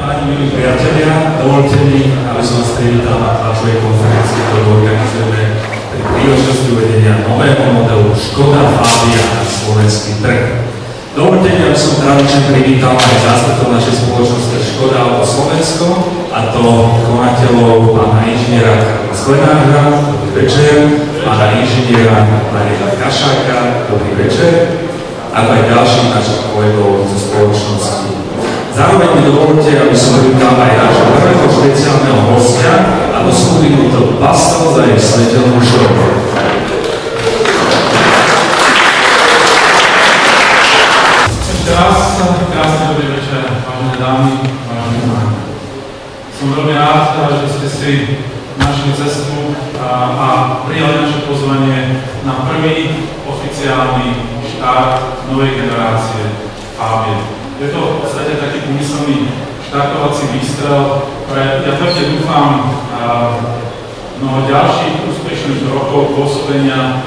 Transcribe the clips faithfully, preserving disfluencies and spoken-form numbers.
páni, milí priatelia, dovolte mi, aby som vás privítal na tlačovej konferencii, ktorú organizujeme pri príležitosti uvedenia nového modelu Škoda Fabia na slovenský trh. Dovolte mi, aby som tradične privítal aj zástupcov našej spoločnosti Škoda Auto Slovensko, a to konateľov pána inžiniera Karla Sklenára, dobrý večer, pána inžiniera Mariana Kašáka, dobrý večer, a aj ďalších našich kolegov zo spoločnosti. Zároveň mi dovolte, aby som privítal aj nášho prvého špeciálneho hostia, a to skupinu to Bastel za ich svetelnú show. Ešte raz, krásny dobrý večer, vážené dámy, vážení páni. Som veľmi rád, že ste si našli cestu a, a prijali naše pozvanie na prvý oficiálny štart novej generácie Fabie. Je to v podstate taký pomyselný štartovací výstrel pre, ja pevne dúfam, mnoho ďalších úspešných rokov pôsobenia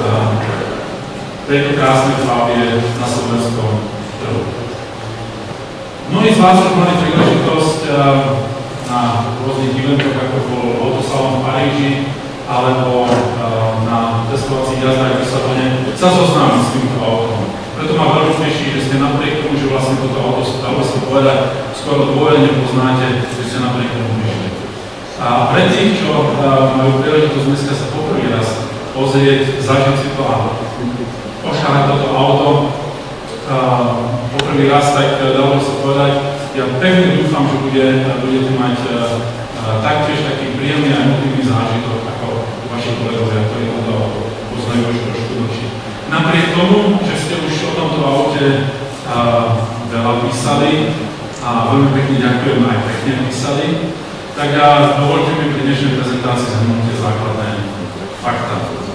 tejto krásnej Fabie na slovenskom trhu. Mnohí z vás už mali príležitosť na rôznych eventoch, ako bol Autosalon v Paríži, alebo na testovacích jazdách v Lisabone, sa zoznámiť s týmto autom. Preto ma veľmi teší, že ste napriek tomu, že vlastne toto auto, dalo sa povedať, skoro dôverne poznáte, že ste napriek tomu prišli. A pre tých, čo uh, majú príležitosť dneska sa poprvý raz pozrieť, zažiť si to a ošáhať toto auto uh, poprvý raz, tak uh, dalo sa povedať, ja pevne dúfam, že bude, uh, budete mať uh, uh, taktiež taký príjemný a emotívny zážitok ako vaši kolegovia, ktorí toto auto poznajú už trošku dlhšie. Napriek tomu, že ste už o tomto aute uh, veľa písali a veľmi pekne ďakujem, aj pekne písali, tak uh, dovolte mi pri dnešnej prezentácii zhrnúť tie základné fakta.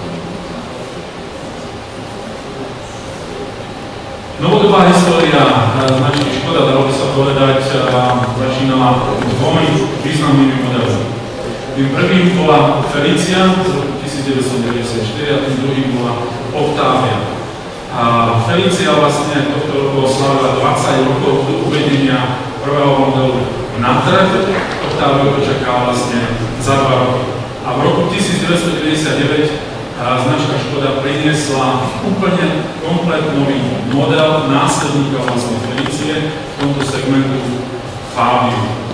Novodobá história značky Škoda, dalo by sa povedať, uh, začínala dvomi významnými modelmi. Tým prvým bola Felicia z roku devätnásťstodeväťdesiatštyri a tým druhým bola Octavia. A Felicia vlastne tohto roku oslavila dvadsať rokov do uvedenia prvého modelu na trh. Octaviu to čaká vlastne za dva roky. A v roku devätnásťstodeväťdesiatdeväť značka Škoda priniesla úplne komplet nový model následníka vlastne Felicie v tomto segmentu Fabiu.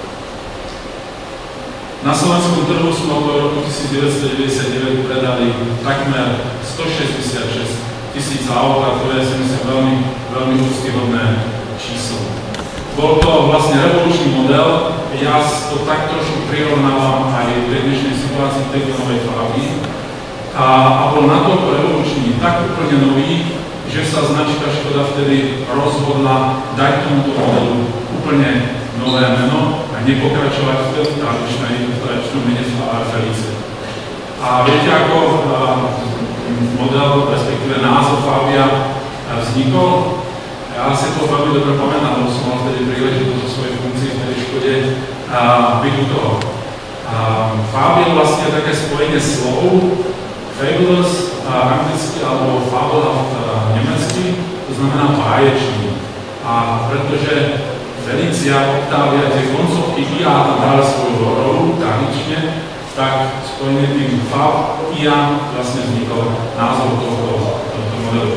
Na slovenskom trhu sme od roku devätnásťstodeväťdesiatdeväť predali takmer stošesťdesiatšesť tisíc aut, a to je si myslím veľmi, veľmi úctyhodné číslo. Bol to vlastne revolučný model, ja to tak trošku prirovnávam aj v dnešnej situácii tejto novej Fabii a, a bol natoľko revolučný, tak úplne nový, že sa značka Škoda vtedy rozhodla dať tomuto modelu úplne nové meno a nepokračovať v tej tradičnej, tradičnom mene Felicie. A viete, ako model, respektíve názov Fabia vznikol? Ja si to veľmi dobre pamätám, lebo som mal vtedy príležitosť zo svojej funkcie v tej Škode byť u toho. Fabia vlastne je také spojenie slov, fabulous anglicky alebo fabulous nemecky, to znamená báječný. A pretože Felicia, Octavia, tie koncovky I A tam dali svoju rolu tradične, tak spojenie tým Fab, I A vlastne vznikol názov tohto, tohto modelu.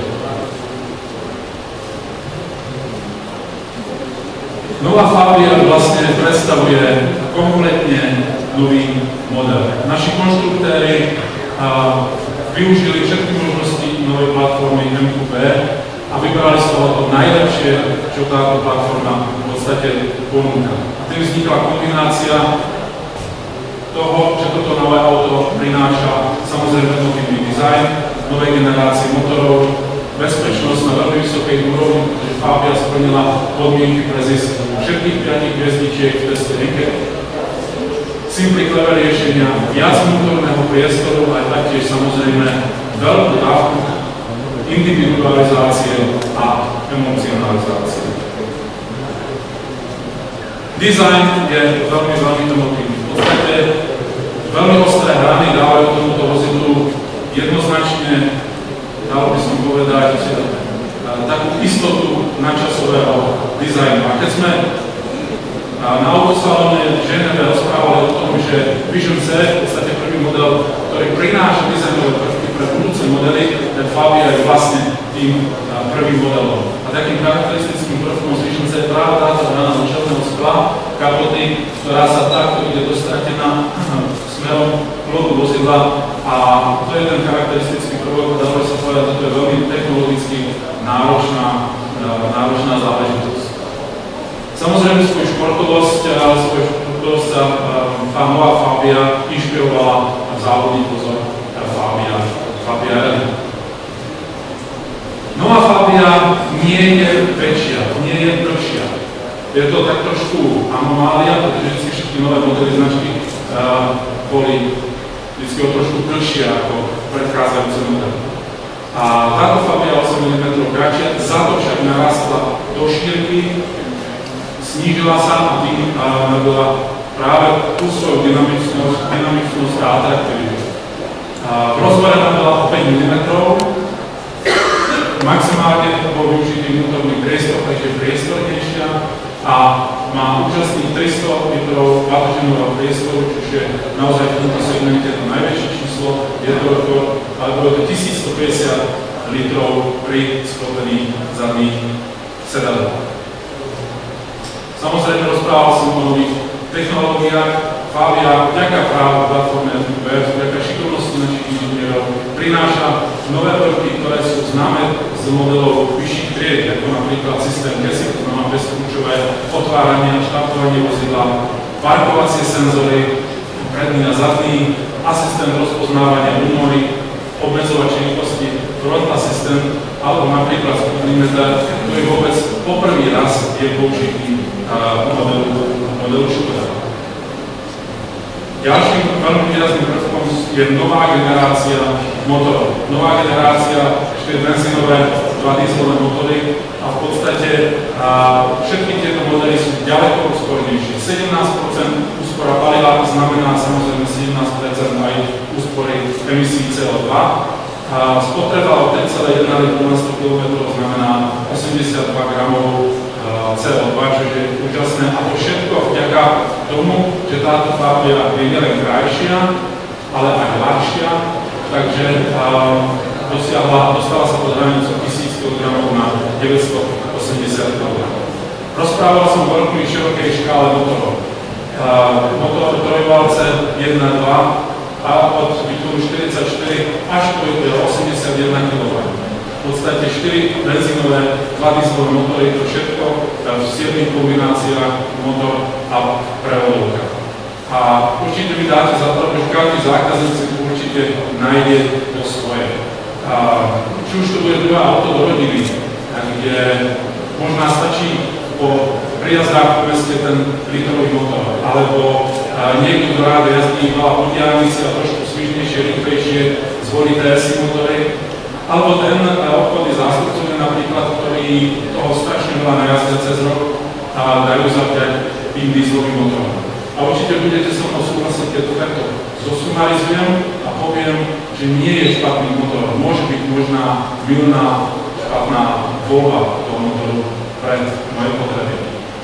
Nová Fabia vlastne predstavuje kompletne nový model. Naši konštruktéri uh, využili všetky možnosti novej platformy M Q B a vybrali z toho to najlepšie, čo táto platforma v podstate ponúka. A tým vznikla kombinácia toho, že toto nové auto prináša samozrejme nový dizajn, novej generácie motorov, bezpečnosť na veľmi vysokej úrovni, pretože Fabia splnila podmienky pre zisk všetkých piatich hviezdičiek v teste Ricket, simply clever riešenia, viac vnútorného priestoru, aj taktiež samozrejme veľkú dávku individualizácie a emocionalizácie. Dizajn je veľmi, veľmi emotívny. V podstate veľmi ostré hrany dávajú tomuto vozidlu jednoznačne, dalo by som povedať, takú istotu nadčasového dizajnu. A keď sme Na autosalóne v Ženeve rozprávali o tom, že Vision C, v podstate prvý model, ktorý prináša dizajnové prvky pre budúce modely, ten Fabia je vlastne tým prvým modelom. A takým charakteristickým prvkom z Vision C je práve táto brana do čelného skla, kapoty, ktorá sa takto ide dostratená smerom k lodu vozidla. A to je ten charakteristický prvok, dalo sa povedať, že to je veľmi technologicky náročná, náročná záležitosť. Samozrejme svoju športovosť, svoju športovosť sa tá nová Fabia inšpirovala v závodný pozor Fabia, Fabia Rally. Nová Fabia nie je väčšia, nie je dlhšia. Je to tak trošku anomália, pretože všetky nové modely značky uh, boli vždy trošku dlhšie ako predchádzajúce modely. A táto Fabia osem milimetrov kratšia, za to však narastla do šírky, snížila sa a tým nabyla práve tú svoju dynamičnosť, dynamičnosť a atraktivitu. V rozbore nabyla o päť milimetrov, maximálne bol využitý vnútorný priestor, takže priestornejšia a má účastných tristo litrov batožinového priestoru, čiže je naozaj v tomto segmente to najväčšie číslo, je to, alebo je to tisícstopäťdesiat litrov pri sklopených zadných sedadlách. Samozrejme rozprával som o nových technológiách. Fabia, vďaka práve platforme web, vďaka šikovnosti našich inžinierov, prináša nové prvky, ktoré sú známe z modelov vyšších tried, ako napríklad systém Cassie, ktorý má bezkľúčové otváranie a štartovanie vozidla, parkovacie senzory, predný a zadný, asistent rozpoznávania úmory, obmedzovač rýchlosti, front assistant, alebo napríklad speedometer, ktorý vôbec poprvý raz je použitý modelu, modelu Škoda. Ďalším veľmi výrazným prvkom je nová generácia motorov. Nová generácia, štyri benzínové, dva dieselové motory a v podstate a všetky tieto modely sú ďaleko úspornejšie. sedemnásť percent úspora paliva znamená samozrejme sedemnásť percent aj úspory emisí C O dva. A spotreba o tri celé jedna litru na sto kilometrov znamená osemdesiatdva gramov C O dva, čo je úžasné. A to všetko vďaka tomu, že táto Fabia je nielen krajšia, ale aj ľahšia, takže dosiahla, dostala sa pod hranicu tisíc kilogramov na deväťstoosemdesiat kilogramov. Rozprával som o veľmi širokej škále motorov. Motor trojvalce jedna dva a od výkonu štyridsaťštyri až po osemdesiatjeden kilogramov. V podstate štyri benzínové, dva dieselové motory, to všetko v siedmich kombináciách motor a prevodovka. A určite mi dáte za to, že každý zákazník si určite nájde to svoje. A či už to bude druhé auto do rodiny, kde možná stačí po prijazdách po meste ten litrový motor, alebo niekto, kto rád jazdí veľa po diaľnici a trošku svižnejšie, rýchlejšie zvolí té es í motory, alebo ten obchodný zástupcovia napríklad, ktorí toho strašne veľa najazdia cez rok a dajú zapiať tým dieselovým motorom. A určite budete so mnou súhlasiť, keď to takto zosumarizujem a poviem, že nie je špatný motor. Môže byť možná milná, špatná voľba toho motoru pre moje potreby.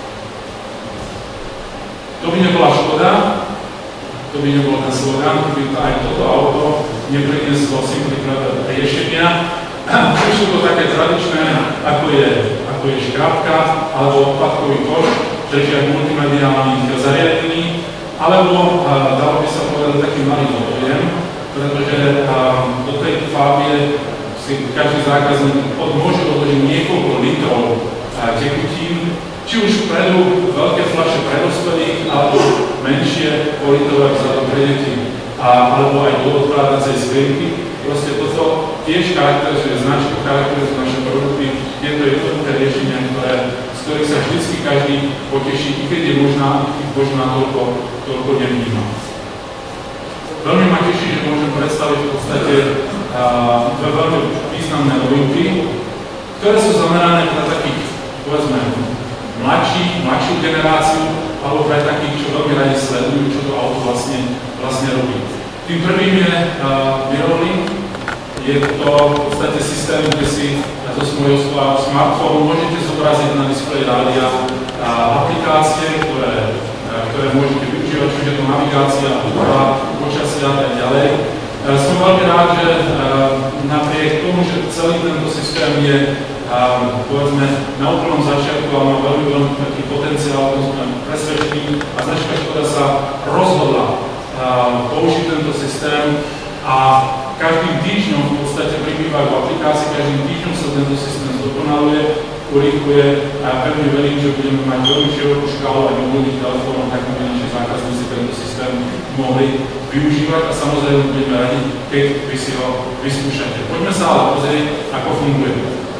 To by nebola Škoda, to by nebol ten slogan, keby to aj toto auto neprinieslo simplifikované riešenia. Či sú to také tradičné, ako je, ako je škrabka alebo odpadkový koš, tretia multimediálnych zariadení, alebo dalo by sa povedať taký malý motoriem, pretože do tej Fabie si každý zákazník môže odložiť niekoľko litrov tekutín, či už vpredu veľké fľaše pre dospelých, alebo menšie politrové vzadu pre deti, alebo aj do odkladacej skrinky. Proste toto tiež charakterizuje značku, charakterizuje naše produkty, tieto jednoduché riešenia, ktoré, z ktorých sa vždy každý poteší, i keď je možná, možná toľko, toľko nevníma. Veľmi ma teší, že môžem predstaviť v podstate uh, dve veľmi významné novinky, ktoré sú zamerané na takých, povedzme, mladší, mladšiu generáciu, alebo pre takých, čo veľmi radi sledujú, čo to auto vlastne, vlastne robí. Tým prvým je uh, Mirrorlink. Je to v podstate systém, kde si zo svojho smartfónu môžete zobraziť na displeji rádia uh, aplikácie, ktoré ktoré môžete využívať, čiže je to navigácia, hudba, počasia a tak ďalej. Som veľmi rád, že napriek tomu, že celý tento systém je povedzme na úplnom začiatku, ale má veľmi, veľmi taký potenciál, ako sme presvedčení a značka Škoda sa rozhodla použiť tento systém a každým týždňom v podstate pribývajú aplikácie, každým týždňom sa tento systém zdokonaluje, urýchluje a ja pevne verím, že budeme mať veľmi širokú škálu aj mobilných telefónov, tak aby naši zákazníci tento systém mohli využívať a samozrejme budeme radi, keď vy si ho vyskúšate. Poďme sa ale pozrieť, ako funguje.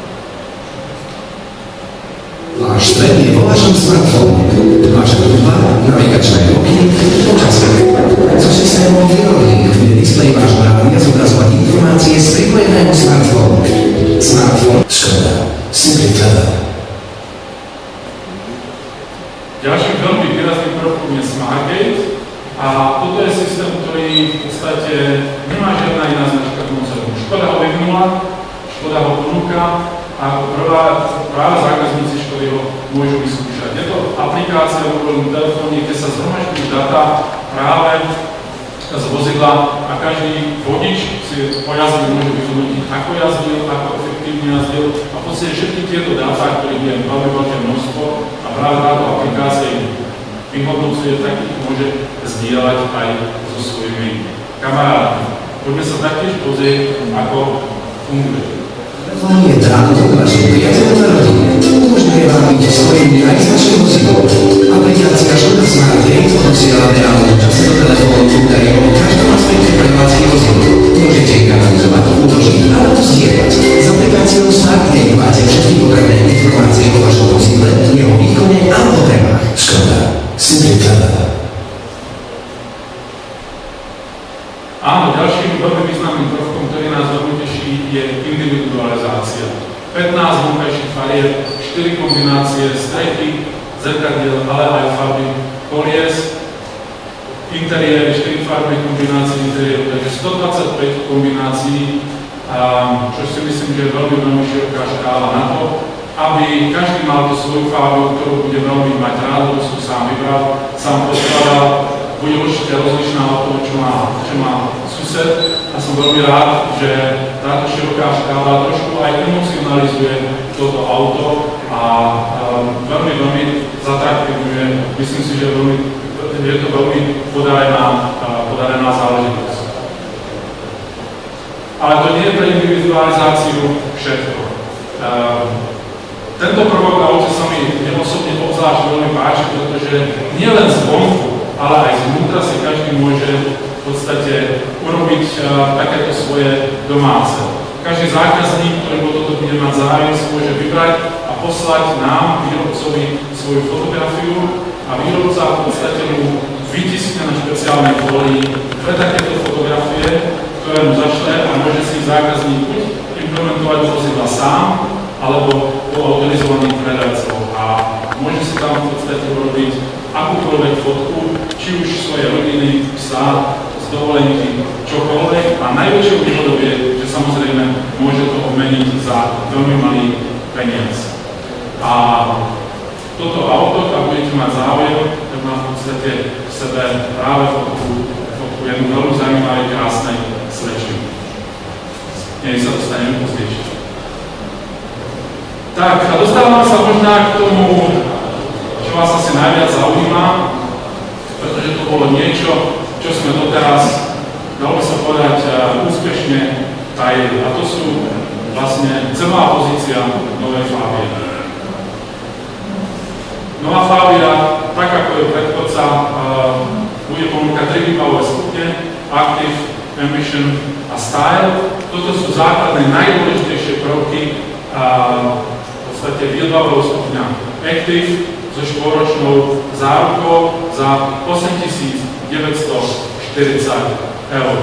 Váš stred je vo vašom smartfóne. Vaša hudba, navigačné okienky, počasie. So systémom výrobných bude displej vášho rádia zobrazovať informácie z pripojeného smartfónu. Smartfón Škoda. Simply clever. Ďalším veľmi výrazným prvkom je SmartGate a toto je systém, ktorý v podstate nemá žiadna iná značka koncernu. Škoda ho vyvinula, Škoda ho ponúka a ako prvá práve zákazníci Škody ho môžu vyskúšať. Je to aplikácia v mobilnom telefóne, kde sa zhromažďujú data práve z vozidla a každý vodič si po jazde môže vyhodnotiť, ako jazdil, ako efektívne jazdil a v podstate všetky tieto dáta, ktorých je veľmi veľké množstvo a práve táto aplikácia ich vyhodnocuje, tak ich môže zdieľať aj so svojimi kamarátmi. Poďme sa taktiež pozrieť, ako funguje. Telefón je drátom k vašim priateľom na rodine. Umožňuje vám byť svojimi aj s vašim vozidlom. Aplikácia Škoda SmartGate posiela v reálnom čase do telefónu údaje o každom aspekte prevádzky vozidla. Môžete ich analyzovať, uložiť alebo zdieľať. S aplikáciou SmartGate máte všetky potrebné informácie o vašom vozidle, jeho výkone a potrebách. Škoda. Simply clever. Áno, ďalším veľmi významným prvkom, ktorý nás veľmi teší, je individualizácia. pätnásť vonkajších farieb, štyri kombinácie strechy, zrkadiel, ale aj farby kolies, interiéry, štyri farby kombinácie interiéru, takže stodvadsaťpäť kombinácií, čo si myslím, že je veľmi, veľmi široká škála na to, aby každý mal tú svoju farbu, ktorú bude veľmi mať rád, ktorú som sám vybral, sám poskladal, bude určite rozlišná od toho, čo má, čo má sused a som veľmi rád, že táto široká škála trošku aj emocionalizuje toto auto a um, veľmi, veľmi zatraktívňuje. Myslím si, že je, veľmi, je to veľmi podarená, uh, podarená záležitosť. Ale to nie je pre individualizáciu všetko. Uh, tento prvok auto sa mi osobne obzvlášť veľmi páči, pretože nie len zvonku, ale aj zvnútra si každý môže v podstate urobiť uh, takéto svoje domáce. Každý zákazník, ktorý o toto bude mať záujem, si môže vybrať a poslať nám, výrobcovi, svoju fotografiu a výrobca v podstate mu vytiskne na špeciálnej folii dve takéto fotografie, ktoré mu zašle a môže si zákazník buď implementovať do vozidla sám, alebo po autorizovaných predajcov a môže si tam v podstate urobiť akúkoľvek fotku, či už svoje rodiny, psa, z dovolenky, čokoľvek. A najväčšou výhodou je, že samozrejme môže to obmeniť za veľmi malý peniaz. A toto auto, ak budete mať záujem, tak má v podstate v sebe práve fotku, fotku jednu veľmi zaujímavej, krásnej slečny. Nej sa dostaneme pozdejšie. Tak, a dostávame sa možná k tomu, čo vás asi najviac zaujíma, pretože to bolo niečo, čo sme doteraz, dalo by sa povedať, úspešne tajili. A to sú vlastne celá pozícia novej Fabie. Nová Fabia, tak ako je predchodca, bude ponúkať tri výbavové stupne, Active, Ambition a Style. Toto sú základné najdôležitejšie prvky v podstate výbavového stupňa Active so štvoročnou zárukou za osemtisíc deväťstoštyridsať eur.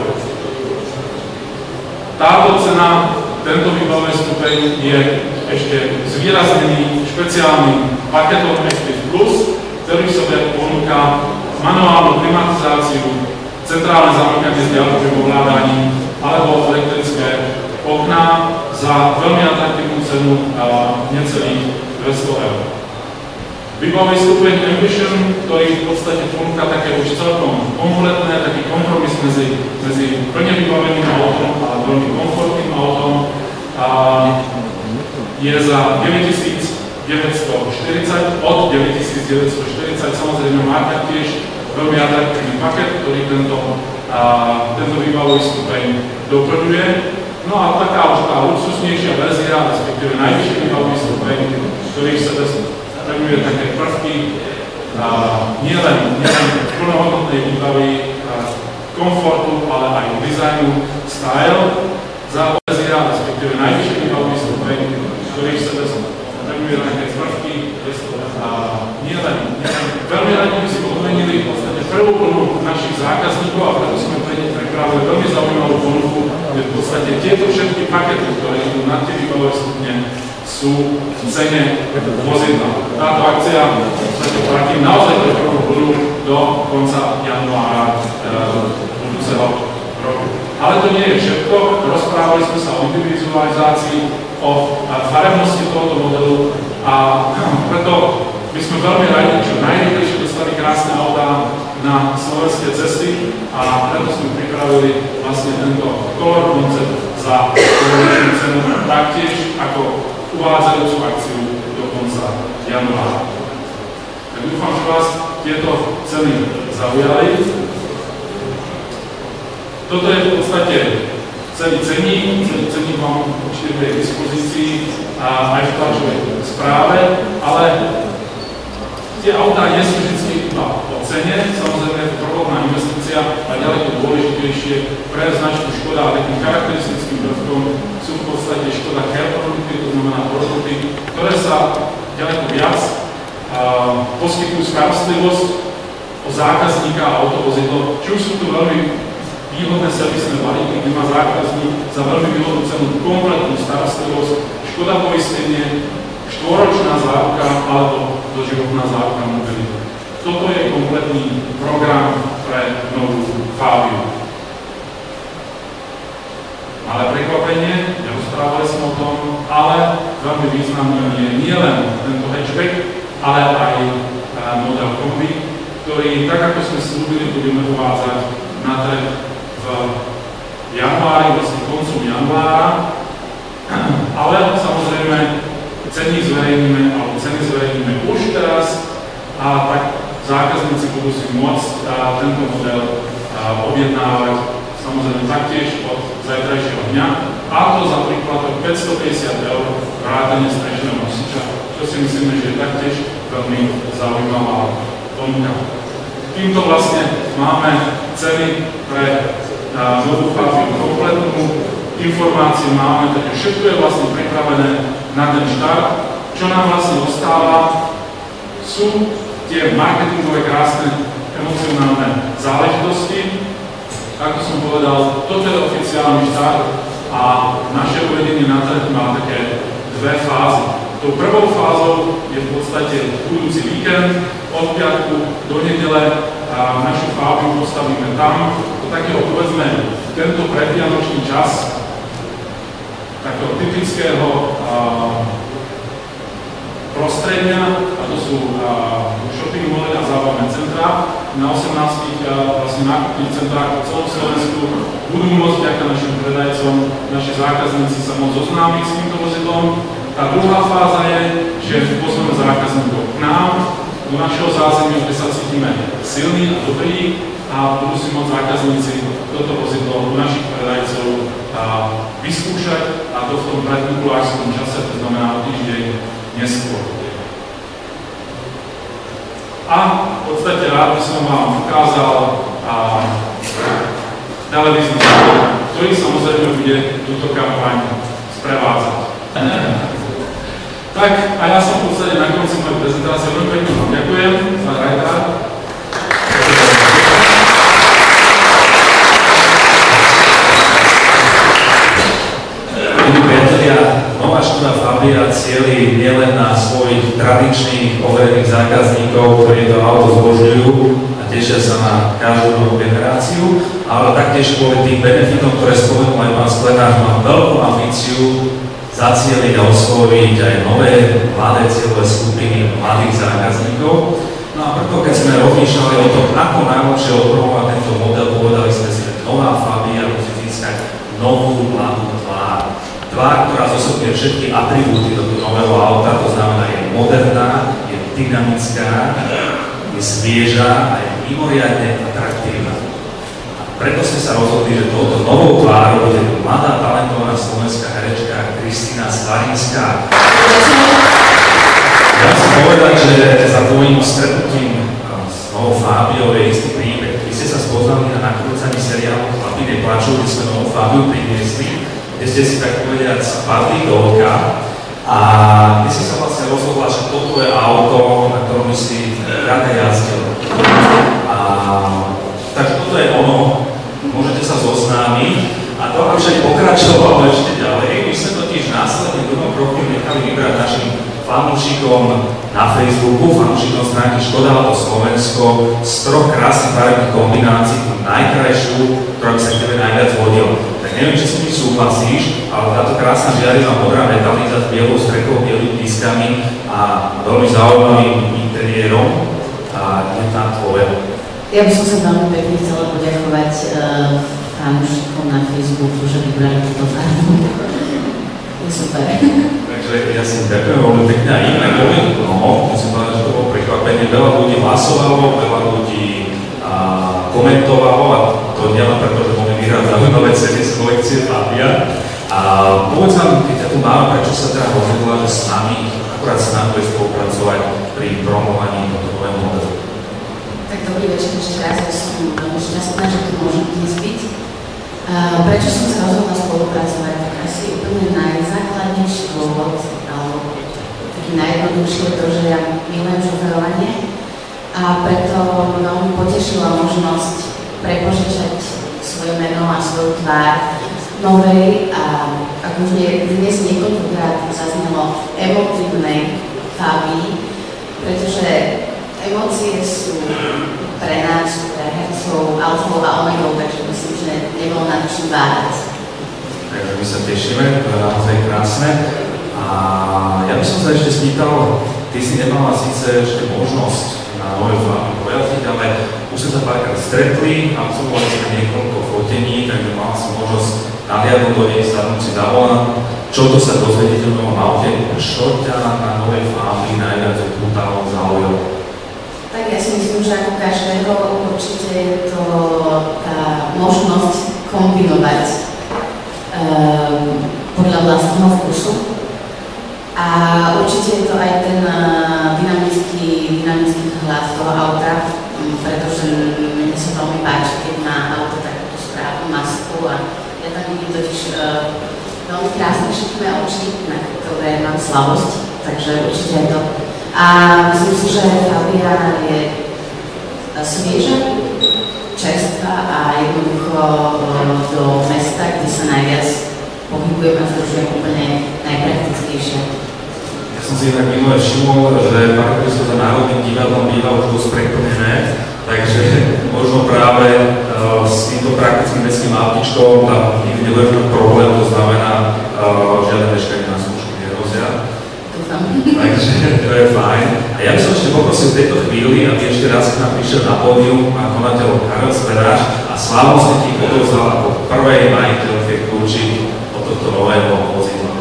Táto cena, tento výbavový stupeň je ešte zvýraznený špeciálnym paketom Active Plus, ktorý v sebe ponúka manuálnu klimatizáciu, centrálne zamykanie s diaľkovým ovládaním alebo elektrické okná za veľmi atraktívnu cenu necelých dvesto eur. Výbavový stupeň Ambition, ktorý v podstate ponúka také už celkom kompletné, taký kompromis medzi, medzi plne vybaveným autom a veľmi komfortným autom. A je za deväťtisícdeväťstoštyridsať, od deväťtisícdeväťstoštyridsať, samozrejme má taktiež veľmi atraktívny paket, ktorý tento, a, tento výbavový stupeň doplňuje. No a taká už tá luxusnejšia verzia, respektíve najvyšší výbavový stupeň, ktorý v sebe splňuje také prvky, nielen plnohodnotnej výbavy, komfortu, ale aj dizajnu, style. Za verzia, respektíve najvyšší výbavový stupeň, ktorý v sebe splňuje také prvky, nielen veľmi radi by si odmenili v podstate prvú plnú našich zákazníkov a preto sme pre nich pripravili veľmi zaujímavú ponuku, kde v podstate tieto všetky pakety, ktoré idú na tie výbavové stupne, sú v cene vozidla. Táto akcia v podstate platí naozaj pre prvú plnú do konca januára budúceho roku. Ale to nie je všetko. Rozprávali sme sa o individualizácii, o farebnosti tohoto modelu a preto my sme veľmi radi, čo najrýchlejšie dostali krásne autá na slovenské cesty a preto sme pripravili vlastne tento color concept za polovičnú cenu taktiež ako uvádzajúcu akciu do konca januára. Tak dúfam, že vás tieto ceny zaujali. Toto je v podstate celý cenník. Celý cenník vám určite bude k dispozícii aj v tlačovej správe, ale tie autá nie sú vždy iba o cene, samozrejme je to prvotná investícia a ďaleko dôležitejšie pre značku Škoda a takým charakteristickým prvkom sú v podstate Škoda Care produkty, to znamená produkty, ktoré sa ďaleko viac uh, poskytujú starostlivosť o zákazníka a autovozidlo, či už sú tu veľmi výhodné servisné balíky, kde má zákazník za veľmi výhodnú cenu kompletnú starostlivosť, Škoda poistenie, štvoročná záruka alebo doživotná záruka mobility. Toto je kompletný program pre novú Fabiu. Malé prekvapenie, nerozprávali sme o tom, ale veľmi významný je nielen tento hatchback, ale aj model kombi, ktorý, tak ako sme slúbili, budeme uvádzať na trh v januári, vlastne koncom januára, ale samozrejme ceny zverejníme, alebo ceny zverejníme už teraz a tak zákazníci budú si môcť a, tento model a, objednávať samozrejme taktiež od zajtrajšieho dňa a to za príplatok päťstopäťdesiat eur vrátane strešného nosiča, čo si myslíme, že je taktiež veľmi zaujímavá ponuka. Týmto vlastne máme ceny pre a, novú Fabiu kompletnú, informácie máme, takže všetko je vlastne pripravené na ten štart. Čo nám vlastne ostáva, sú tie marketingové krásne emocionálne záležitosti. Ako som povedal, toto je oficiálny štart a naše uvedenie na trh má také dve fázy. Tou prvou fázou je v podstate budúci víkend, od piatku do nedele a našu Fabiu postavíme tam, do takého povedzme tento predvianočný čas, takého typického uh, prostredia, a to sú uh, shopping moly a zábavné centrá. Na osemnástich uh, vlastne nákupných centrách po celom Slovensku budú môcť vďaka našim predajcom naši zákazníci sa môcť zoznámiť s týmto vozidlom. Tá druhá fáza je, že pozveme zákazníkov k nám, do našeho zázemia, kde sa cítime silní a dobrí a budú si môcť zákazníci toto vozidlo u našich predajcov a vyskúšať, a to v tom predmikulárskom čase, to znamená o týždeň neskôr. A v podstate rád by som vám ukázal a, televízny spot, ktorý samozrejme bude túto kampaň sprevádzať. Tak a ja som v podstate na konci mojej prezentácie veľmi pekne vám ďakujem za rajta. Nová Škoda Fabia cieli nielen na svojich tradičných overených zákazníkov, ktorí to auto zbožňujú a tešia sa na každú novú generáciu, ale taktiež kvôli tým benefitom, ktoré spomenul aj pán Sklenář, má veľkú ambíciu zacieliť a osloviť aj nové mladé cieľové skupiny mladých zákazníkov. No a preto, keď sme rozmýšľali o tom, ako najlepšie odpromovať tento model, povedali sme si, že nová Fabia musí získať novú mladú tvár. Tvár, ktorá zosobňuje všetky atribúty tohto nového auta, to znamená, je moderná, je dynamická, je svieža a je mimoriadne atraktívna. A preto sme sa rozhodli, že touto novou tvárou bude mladá, talentovaná slovenská herečka Kristína Svarinská. Ja chcem povedať, že za tvojím stretnutím s novou Fábiou je istý príbeh. Vy ste sa spoznali na nakrúcaní seriálu Chlapi neplačú, kde sme novú Fábiu priniesli, kde ste si tak povediať spadli do oka a kde si sa vlastne rozhodla, že toto je auto, na ktorom by si rada jazdila. A takže toto je ono, môžete sa zoznámiť a to, aby však pokračovalo ešte ďalej, my sme totiž následne druhom kroku nechali vybrať našim fanúšikom na Facebooku, fanúšikom stránky Škoda Auto Slovensko z troch krásnych farebných kombinácií, tú najkrajšiu, ktorá by sa k tebe najviac hodila. Tak neviem, či s tým súhlasíš, ale táto krásna žiarivá modrá metalíza s bielou streckou, bielými diskami a veľmi zaujímavým interiérom a je tá tvoja. Ja by som sa veľmi pekne chcela poďakovať uh, fanúšikom na Facebooku, že vybrali túto farbu. Je super. Takže ja si ďakujem veľmi pekne a iné boli, no, musím povedať, že to bolo prekvapenie. Veľa ľudí hlasovalo, veľa ľudí a, komentovalo a to nielen preto, že mohli vyhrať zaujímavé ceny z kolekcie Fabia. A povedz nám, keď ťa tu máme, prečo sa teda rozhodla, že s nami, akurát s nami bude spolupracovať pri promovaní tohto nového modelu. Tak dobrý večer ešte raz, ja som veľmi šťastná, že tu môžem dnes byť. Uh, prečo som sa rozhodla spolupracovať? Tak asi úplne najzákladnejší dôvod, alebo taký najjednoduchší je to, že ja milujem šoferovanie a preto mi veľmi potešila možnosť prepožičať svoje meno a svoju tvár novej a ako už dnes niekoľkokrát zaznelo emotívnej Fabii, pretože emócie sú pre nás, pre hercov, alfou a omegou, takže myslím, že nebolo na čím váhať. Takže my sa tešíme, to je naozaj krásne. A ja by som sa ešte spýtal, ty si nemala síce ešte možnosť na novej Fabii pojazdiť, ale už sme sa párkrát stretli, absolvovali sme niekoľko fotení, takže mala som možnosť nadiadnúť do nej, sadnúť si za volant. Čo to sa dozvedieť o novom aute? Čo ťa na novej Fabii najviac upútalo, zaujalo? Tak ja si myslím, že ako každého určite je to tá možnosť kombinovať um, podľa vlastného vkusu. A určite je to aj ten uh, dynamický, dynamický hlas toho auta, um, pretože mne sa veľmi páči, keď má auto takúto správnu masku a ja tam vidím totiž uh, veľmi krásne šikmé oči, na ktoré mám slabosť, takže určite je to. A myslím si, že Fabia je svieža, čerstvá a jednoducho do mesta, kde sa najviac pohybujeme, zdržujem úplne najpraktickejšie. Ja som si tak minule všimol, že parkovisko za Národným divadlom býva už dosť preplnené, takže možno práve uh, s týmto praktickým mestským autičkom tam nikdy nebude mať problém, to znamená uh, žiadne meškanie na skúšku nerozia. Takže to je fajn. A ja by som ešte poprosil v tejto chvíli, aby ešte raz k nám prišiel na pódium pán konateľ Karel Speráš a slávnostne ti odovzdal ako prvej majiteľke kľúči od tohto nového vozidla.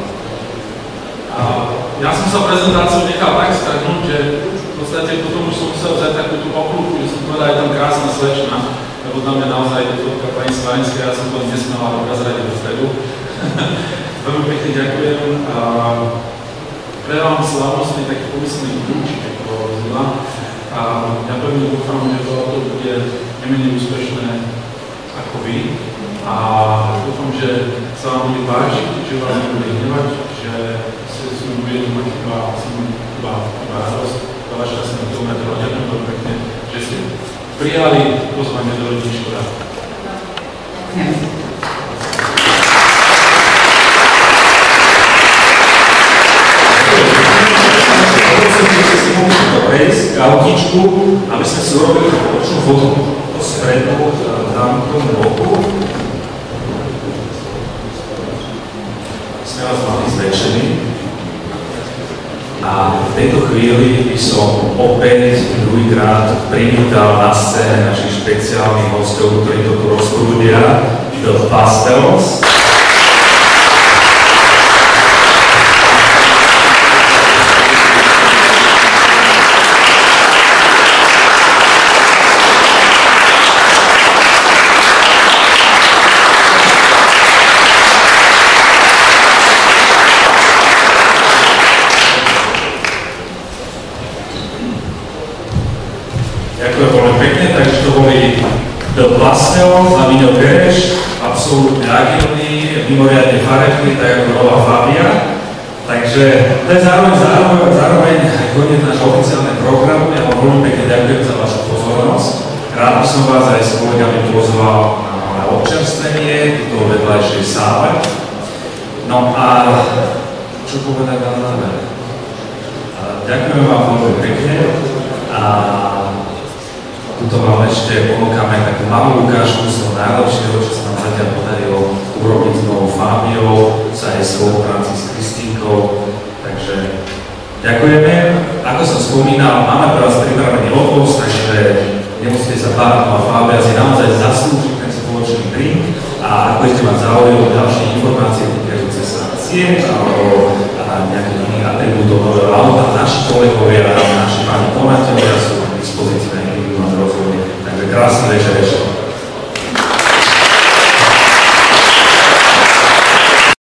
Ja som sa prezentáciu nechal tak strhnúť, že v podstate potom už som musel vzať takú tú pokrúvku, že som povedal, je tam krásna slečna, lebo tam je naozaj fotka pani Svarinská, ja som to nesmel ale prezradiť do stredu. Veľmi pekne ďakujem. Predám slavnostný taký pomyslný kľúčik toho vozidla a ja pevne dúfam, že to auto bude nemenej úspešné ako vy a dúfam, že sa vám bude páčiť, že vás nebude hnevať, že si s ním budete mať iba, iba, iba radosť, veľa šťastných kilometrov a ďakujem veľmi pekne, že ste prijali pozvanie do rodiny Škoda. Ďakujem. Prejsť k autíčku, aby sme si urobili spoločnú fotku. To spredu, tam k tomu boku. sme vás mali zväčšení. A v tejto chvíli by som opäť druhýkrát privítal na scéne našich špeciálnych hostov, ktorí to tu rozprúdia, The Pastels. Ďakujem veľmi pekne, takže to boli The Pastels a Miňo Kereš, absolútne agilný, mimoriadne farebný, tak ako nová Fabia. Takže to je zároveň, zároveň, zároveň aj koniec nášho oficiálneho programu. Ja vám veľmi pekne ďakujem za vašu pozornosť. Rád by som vás aj s kolegami pozval na občerstvenie tuto vedľajšej sále. No a čo povedať na záver? Ďakujem vám veľmi pekne a tuto vám ešte ponúkame takú malú ukážku z toho najlepšieho, čo sa nám zatiaľ podarilo urobiť s novou Fábiou, sa aj spolupráci s Kristínkou. Takže ďakujeme. Ako som spomínal, máme pre vás pripravený odpust, takže nemusíte sa báť, nová Fábia si naozaj zaslúži ten spoločný drink. A ak budete mať záujem o ďalšie informácie týkajúce sa cien alebo nejakých iných atribútov nového auta, naši kolegovia, naši páni konateľia sú k dispozícii na individuálne rozhovory. Takže krásny večer.